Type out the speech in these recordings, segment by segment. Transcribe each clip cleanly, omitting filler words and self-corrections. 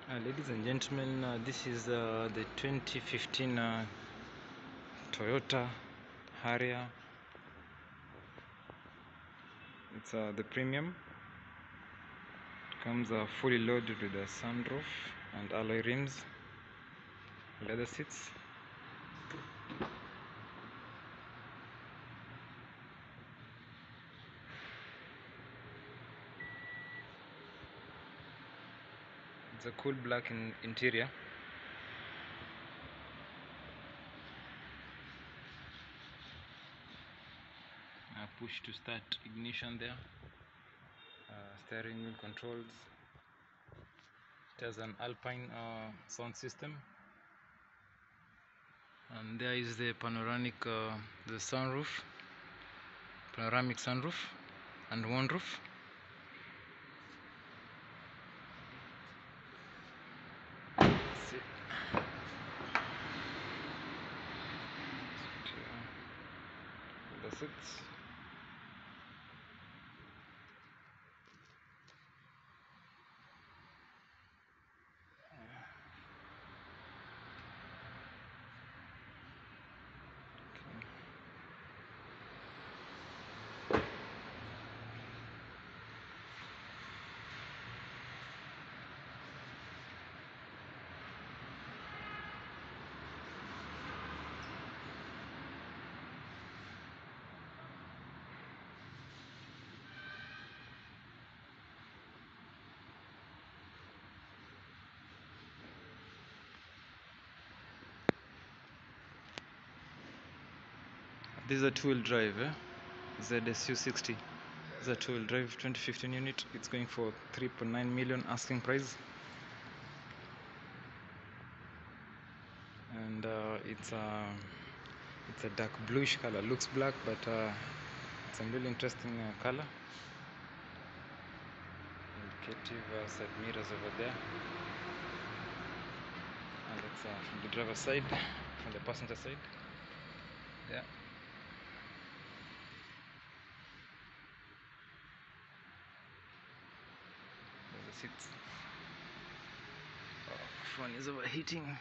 Ladies and gentlemen, this is the 2015 Toyota Harrier. It's the premium. It comes fully loaded with a sunroof and alloy rims, leather seats. It's a cool black interior. Push to start ignition there. Steering wheel controls. It has an Alpine sound system. And there is the panoramic, the sunroof, panoramic sunroof and moonroof. That's it. This is a two-wheel drive, ZSU60. This is a two-wheel drive 2015 unit. It's going for 3.9 million asking price, and it's a dark bluish color. Looks black, but it's a really interesting color. Indicative side mirrors over there, and it's from the driver's side, from the passenger side. Yeah. The seats. Phone is overheating.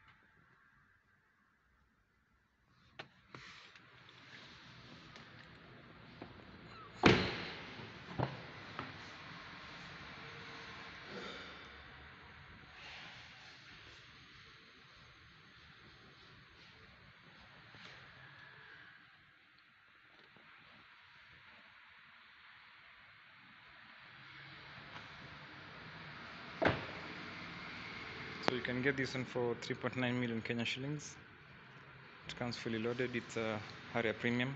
So you can get this one for 3.9 million Kenya shillings. It comes fully loaded. It's a Harrier premium.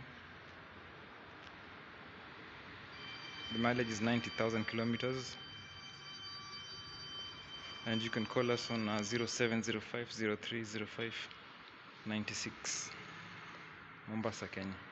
The mileage is 90,000 kilometers. And you can call us on 0705 0305 96, Mombasa, Kenya.